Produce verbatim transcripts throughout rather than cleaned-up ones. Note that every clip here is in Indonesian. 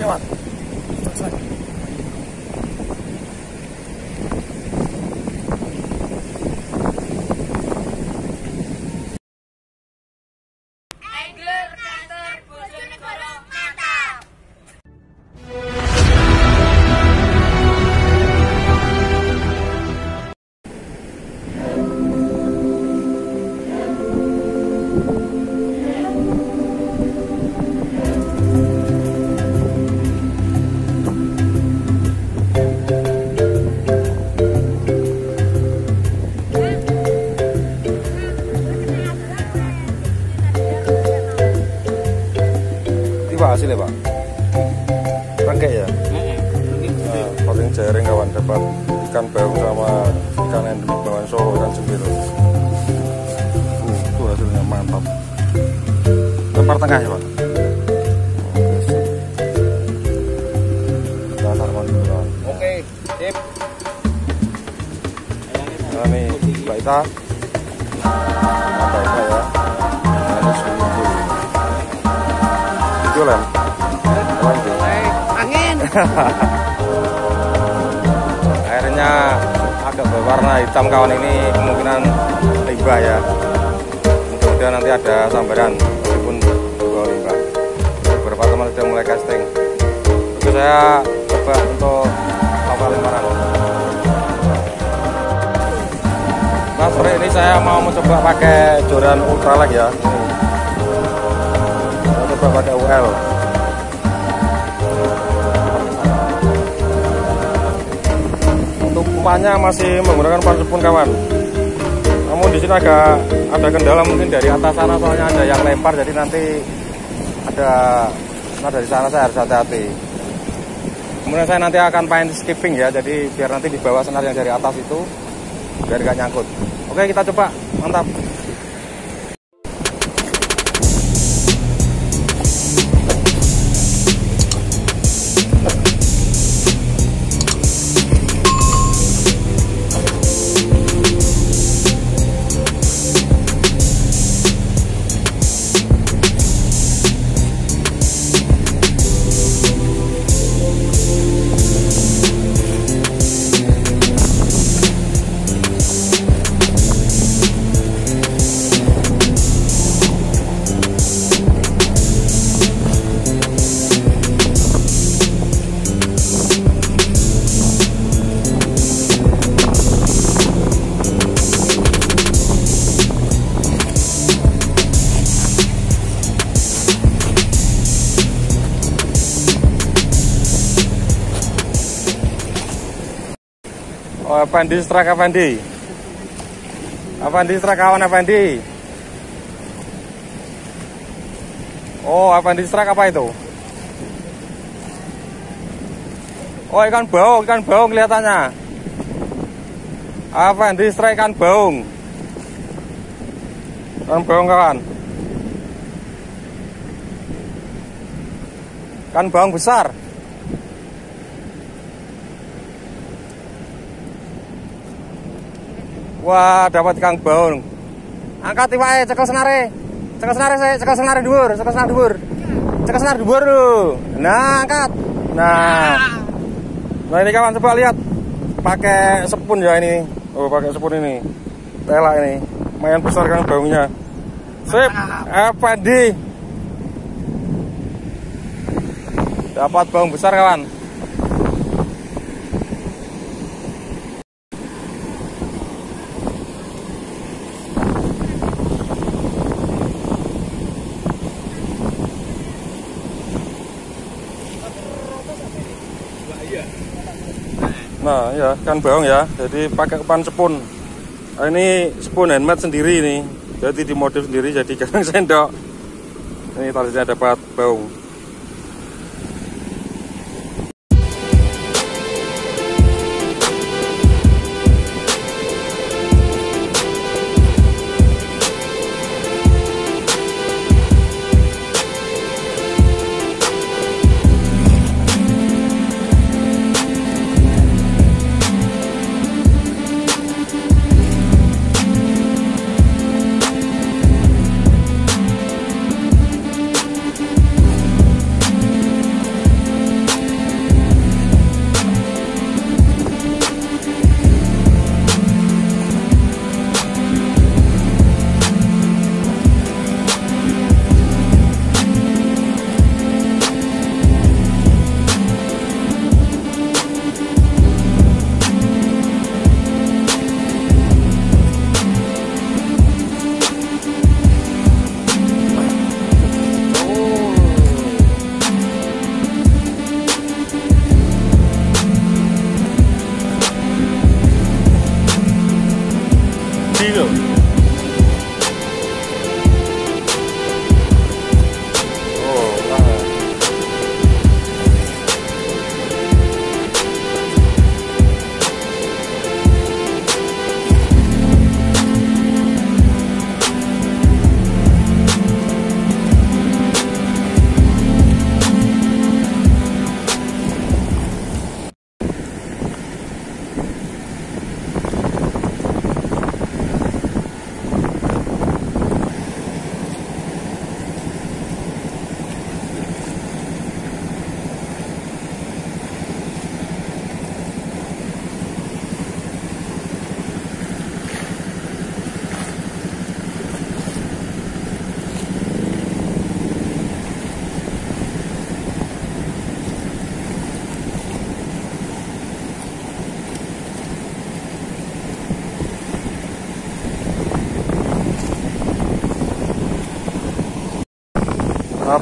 kawan. Selesai. Angler Kantor Bojonegoro mantap. Hasilnya Pak, rengkek ya? Nah, paling jaring kawan, dapat ikan baung sama ikan endemik Bengawan Solo, ikan cembil. Uh, itu hasilnya mantap. Lempar tengah ya Pak? Oke, sip. Kita sarman dulu kawan. Oke, sip. Nah nih, Mbak Ita. Mbak Ita ya. Ini suhu. Jualan. Angin. Airnya agak berwarna hitam kawan, ini kemungkinan limbah ya. Mudah-mudahan nanti ada sambaran meskipun dua limbah. Beberapa teman sudah mulai casting. Terus saya coba untuk kapal lemparan. Nah sore ini saya mau mencoba pakai joran ultralight ya. Saya coba pakai U L. Umpannya masih menggunakan umpan sepun kawan. Namun di sini agak ada kendala mungkin dari atas sana, soalnya ada yang lempar, jadi nanti ada nah dari sana saya harus hati-hati. Kemudian saya nanti akan main skipping ya, jadi biar nanti di bawah senar yang dari atas itu biar gak nyangkut. Oke, kita coba, mantap. Oh, Effendi strike Effendi. Effendi strike kawan Effendi. Oh, Effendi strike apa itu? Oh, ikan baung, ikan baung kelihatannya. Effendi strike ikan baung. Ikan baung kawan. Ikan baung besar. Wah, dapat ikan baung. Angkat iwake, cekel senare. Cekel senare saya, cekel senare dhuwur, cekel senare dhuwur. Cekel senare dhuwur lho. Nah, angkat. Nah. Nah, ini kawan coba lihat. Pakai sepun ya ini. Oh, pakai sepun ini. Tela ini. Lumayan besar kan baungnya. Sip. Effendi. Dapat baung besar kawan. Nah ya, ikan baung ya, jadi pakai umpan sepun. Nah, ini sepun handmade sendiri nih, jadi dimodif sendiri, jadi kadang sendok. Ini talinya dapat baung.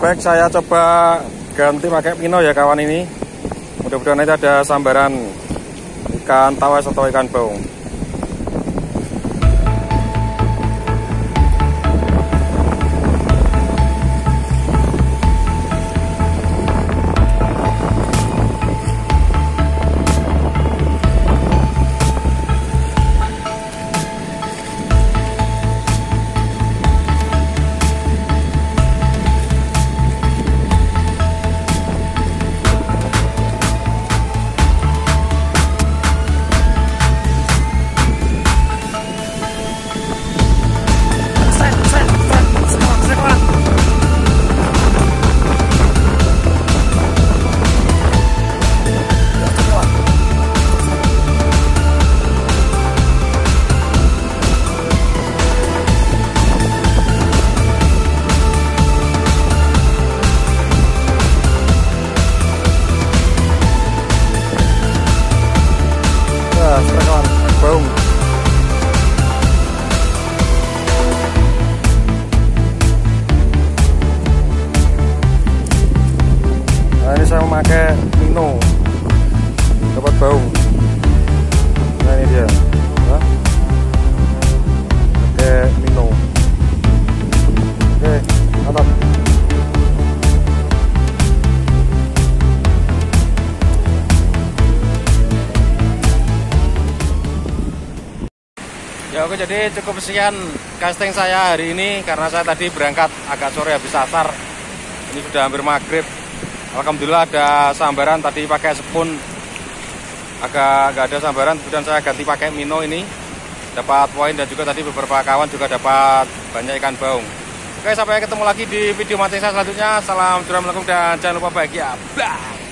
Baik, saya coba ganti pakai Mino ya kawan ini. Mudah-mudahan nanti ada sambaran ikan tawes atau ikan baung. Baung. Nah, ini saya memakai Mino, dapat baung. Nah, ini dia, nah, pakai Mino. Oke, mantap. Ya oke, jadi cukup sekian casting saya hari ini karena saya tadi berangkat agak sore habis asar. Ini sudah hampir maghrib. Alhamdulillah ada sambaran, tadi pakai spoon agak nggak ada sambaran, kemudian saya ganti pakai Mino ini. Dapat poin dan juga tadi beberapa kawan juga dapat banyak ikan baung. Oke, sampai ketemu lagi di video mancing saya selanjutnya. Salam curam dan jangan lupa bahagia. Bye.